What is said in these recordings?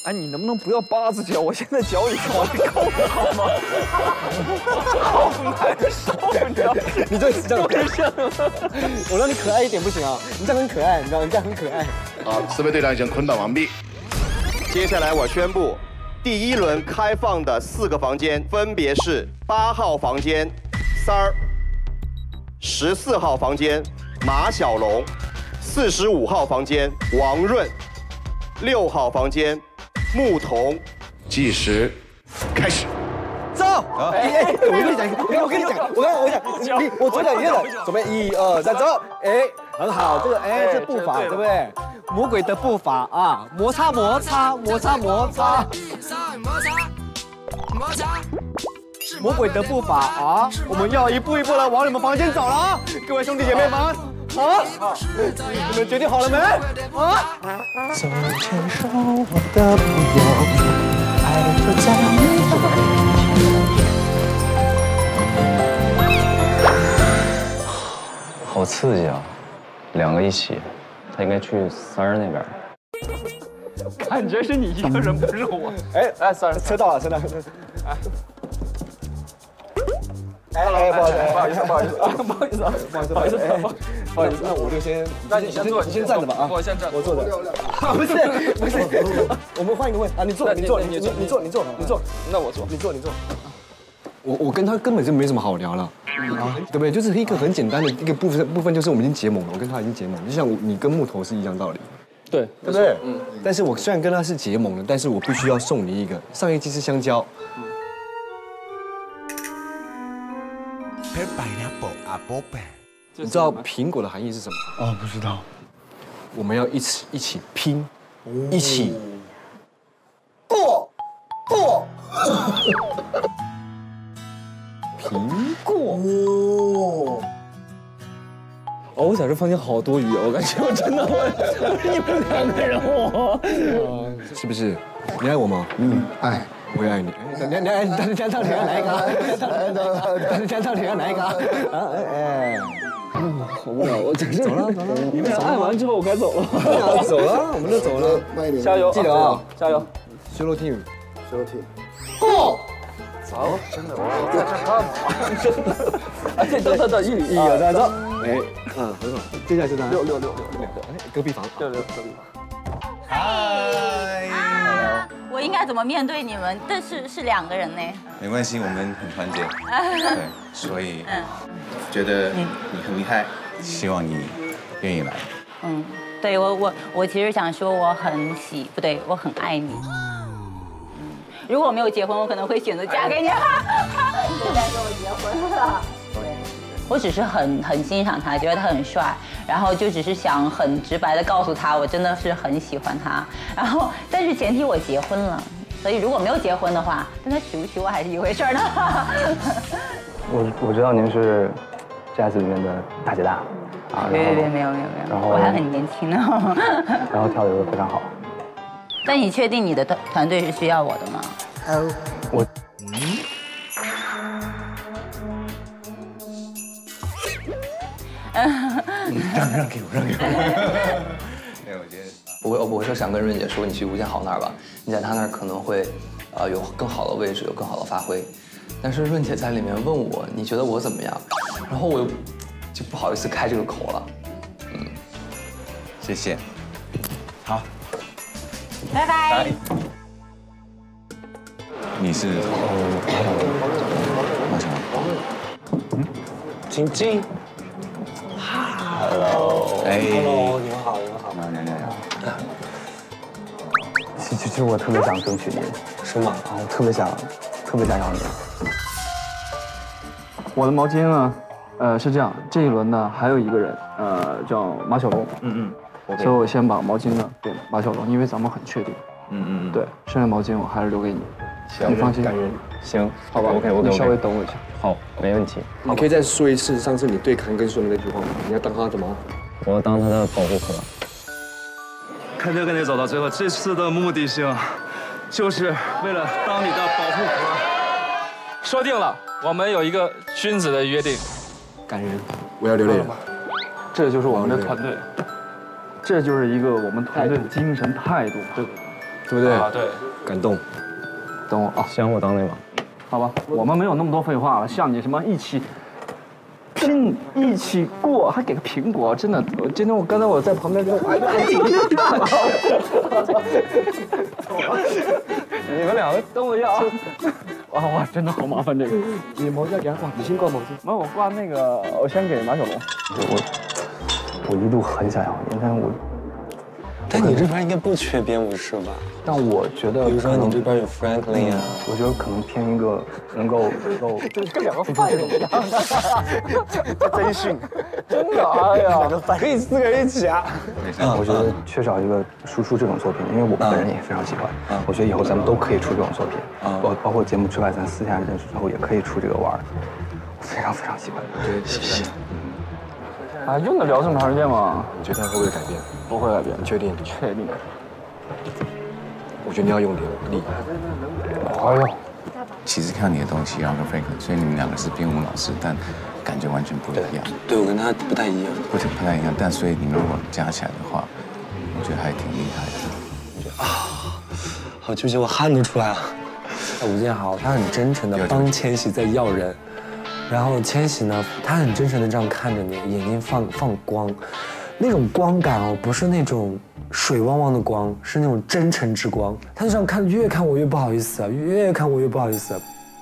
哎，你能不能不要扒自己啊？我现在脚已经往里扣了，好吗？好难受，你知道？ 你这样，我让你可爱一点不行啊？你这样很可爱，你知道？你这样很可爱。 好，4位队长已经捆绑完毕。 接下来我宣布，第1轮开放的4个房间分别是8号房间三儿，14号房间马小龙，45号房间王润，6号房间牧童。 计时开始。 走！哎，我跟你讲，我跟你讲，我左脚右脚，准备1、2、3，走！哎，很好，这个哎，这步伐对不对？魔鬼的步伐啊，摩擦摩擦摩擦摩擦，魔鬼的步伐啊，我们要一步一步的往你们房间走了啊，各位兄弟姐妹们，啊，你们决定好了没？啊！手牵手，我的朋友，爱就在你左边。 好刺激啊！2个一起，他应该去三儿那边。 感觉是你一个人，不是我。 哎，三儿，车到了，车到了。哎，不好意思，不好意思，不好意思，不好意思，不好意思，不好意思，那我就先， 那你先坐， 你先站着吧啊！ 我先站， 我坐着。不是，我们换一个位，啊，你坐，你坐，你坐， 那我坐， 你坐。我跟他根本就没什么好聊了，啊，对不对？就是一个很简单的一个部分，就是我们已经结盟了，我跟他已经结盟，就像你跟木头是一样道理， 对， 对不对？嗯。但是我虽然跟他是结盟了，但是我必须要送你一个，上一季是香蕉。你知道苹果的含义是什么？ 啊，不知道。 我们要一起拼，一起过。苹果。 哦，我小时候房间好多鱼，我感觉我真的我是你们2个人我。 是不是？你爱我吗？ 爱。 我也爱你。你爱你到底要哪一个？你到底要哪一个？哎。 好无聊，我真是走了。你们按完之后我该走了。 走了，我们就走了。 慢一点， 加油！ 记得啊， 加油！ 修罗 team， 过。走，真的，我在这干嘛？真的。哎，这1、2、3，走。 哎，很好。接下来是哪 ？6， 哎，隔壁房。 6，隔壁房。 嗨。我应该怎么面对你们？但是2个人呢。 没关系，我们很团结。对，所以觉得你很厉害，希望你愿意来。 对我其实想说我很爱你。如果我没有结婚，我可能会选择嫁给你。现在跟我结婚了。我只是很欣赏他，觉得他很帅，然后就只是想很直白的告诉他，我真的是很喜欢他。然后，但是前提我结婚了，所以如果没有结婚的话，但他娶不娶我还是一回事呢。 我知道您是 Jazz 里面的大姐大啊， 没有， 然后我还很年轻呢。 然后跳得非常好。 但你确定你的团队是需要我的吗？ 我让给我。 我是想跟润姐说，你去吴建豪那儿吧，你在他那儿可能会，有更好的位置，有更好的发挥。但是润姐在里面问我，你觉得我怎么样？然后我又就不好意思开这个口了。 谢谢。 好， 拜拜。 你是马小龙。 请进。Hello， 哎 ，Hello， 你们好。其实我特别想争取你，是吗？啊，我特别想要你。 我的毛巾呢？是这样，这一轮呢还有一个人，叫马小龙。所以我先把毛巾呢给马小龙，因为咱们很确定。对，剩下毛巾我还是留给你。 行， 你放心。 感人。行， 好吧。 OK， 你稍微等我一下。 好，没问题。 你可以再说一次上次你对康根说的那句话吗？你要当他什么？ 我要当他的保护壳。 肯定跟你走到最后，这次的目的性，就是为了当你的保护壳。说定了，我们有一个君子的约定。 感人，我要流泪了。 这就是我们的团队，这就是一个我们团队的精神态度。对， 对不对？ 啊，对。 感动。 等我啊， 先让我当那个。 好吧，我们没有那么多废话了，像你什么一起拼、一起过，还给个苹果，真的，今天刚才我在旁边跟我，你们两个等我一下啊！哇，真的好麻烦这个。 你毛巾给他挂，你先挂毛巾。 没有，我挂那个，我先给马小龙。 我一度很想要你， 但你这边应该不缺编舞师吧？ 但我觉得， 比如说你这边有 Franklin 啊， 我觉得可能偏一个能够， 跟两个犯人一样的， 真训， 真的，哎呀， 可以4个人一起啊。 我觉得缺少一个输出这种作品，因为我本人也非常喜欢。我觉得以后咱们都可以出这种作品，包括节目之外，咱私下认识之后也可以出这个玩儿，我非常非常喜欢。 谢谢。 啊，用得了这么长时间吗？ 你觉得他会不会改变？ 不会改变。 你确定？ 确定。 我觉得你要用点力。 哎呦， 其实看你的东西，然后跟 Frank， 所以你们两个是编舞老师，但感觉完全不一样。 对，我跟他不太一样， 不太一样。但所以你们如果加起来的话，我觉得还挺厉害的。 好纠结，我汗都出来了。吴建豪，他很真诚的帮千玺在要人，然后千玺呢，他很真诚的这样看着你，眼睛放光，那种光感哦，不是那种水汪汪的光，是那种真诚之光。他就这样看，越看我越不好意思啊，越看我越不好意思啊。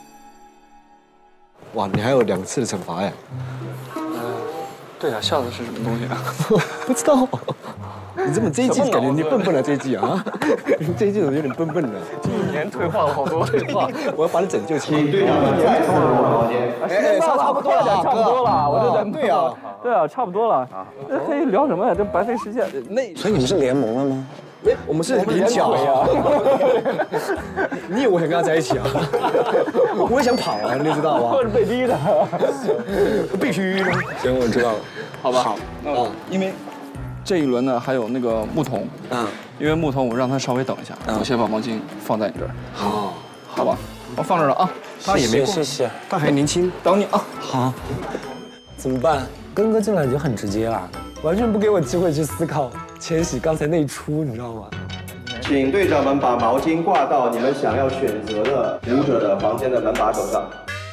哇，你还有2次的惩罚哎。 对啊，下次是什么东西啊？ 不知道。你这么这一季感觉你笨笨了这一季啊？这一季怎么有点笨笨的？ 这1年退化了好多。 退化，我要把你拯救起来。 请队长再次入房间。 差不多了，差不多了，我就在对啊， 对啊，差不多了。这可以聊什么呀？这白费时间。那所以你们是联盟了吗？ 我们是联脚呀。你以为我想跟他在一起啊？我也想跑啊，你知道吧？ 我是被逼的。 必须的。 行，我知道了。 好吧。好。因为这一轮呢还有那个牧童。因为牧童我让他稍微等一下，我先把毛巾放在你这儿。好。好吧，我放这儿了啊。 他也没谢谢， 他还年轻， 等你啊。 好。怎么办？根哥进来已经很直接了，完全不给我机会去思考千玺刚才那一出，你知道吗？ 请队长们把毛巾挂到你们想要选择的舞者的房间的门把手上。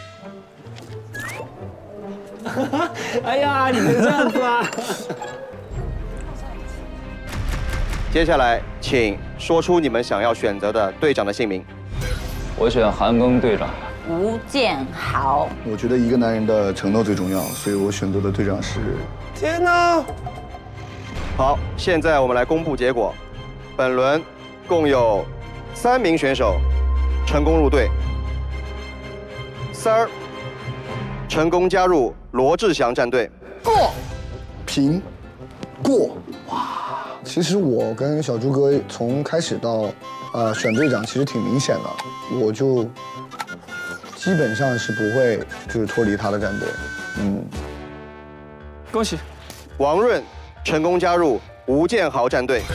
哎呀，你能这样子啊！ 接下来，请说出你们想要选择的队长的姓名。 我选韩庚队长。 吴建豪。 我觉得一个男人的承诺最重要，所以我选择的队长是。 天哪！ 好，现在我们来公布结果。本轮共有3名选手成功入队，3儿成功加入罗志祥战队。 过，平，过。哇，其实我跟小猪哥从开始到选队长其实挺明显的，我就基本上是不会就是脱离他的战队。 恭喜， 王润成功加入吴建豪战队。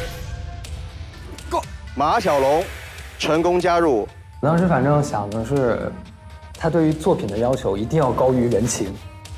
马小龙成功加入。 我当时反正想的是，他对于作品的要求一定要高于人情，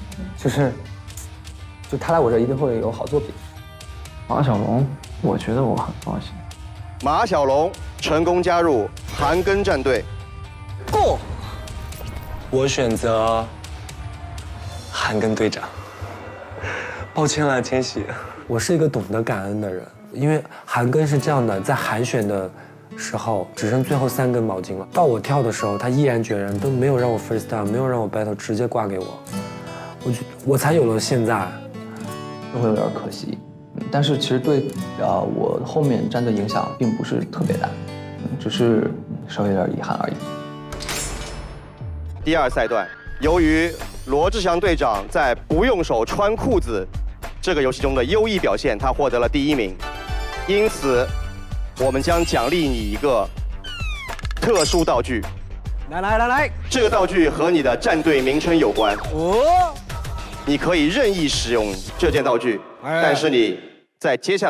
就他来我这一定会有好作品。 马小龙，我觉得我很放心。 马小龙成功加入韩庚战队。 过，我选择韩庚队长。抱歉了，千玺，我是一个懂得感恩的人。因为韩庚是这样的，在韩选的时候只剩最后3根毛巾了，到我跳的时候，他毅然决然，都没有让我 freestyle， 没有让我 battle， 直接挂给我，我才有了现在， 会有点可惜。但是其实对我后面站的影响并不是特别大，只是稍微有点遗憾而已。 第2赛段，由于罗志祥队长在不用手穿裤子这个游戏中的优异表现，他获得了第1名。因此，我们将奖励你一个特殊道具。 来， 这个道具和你的战队名称有关。你可以任意使用这件道具，但是你在接下来。